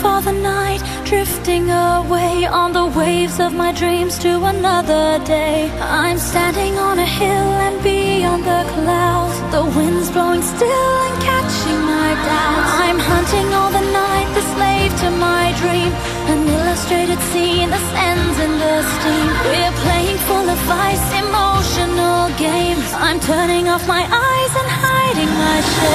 for the night, drifting away on the waves of my dreams to another day. I'm standing on a hill and beyond the clouds, the wind's blowing still and catching my doubts. I'm hunting all the night, the slave to my dream, an illustrated scene that ends in the steam. We're playing full of ice, emotional games. I'm turning off my eyes and hiding my shame.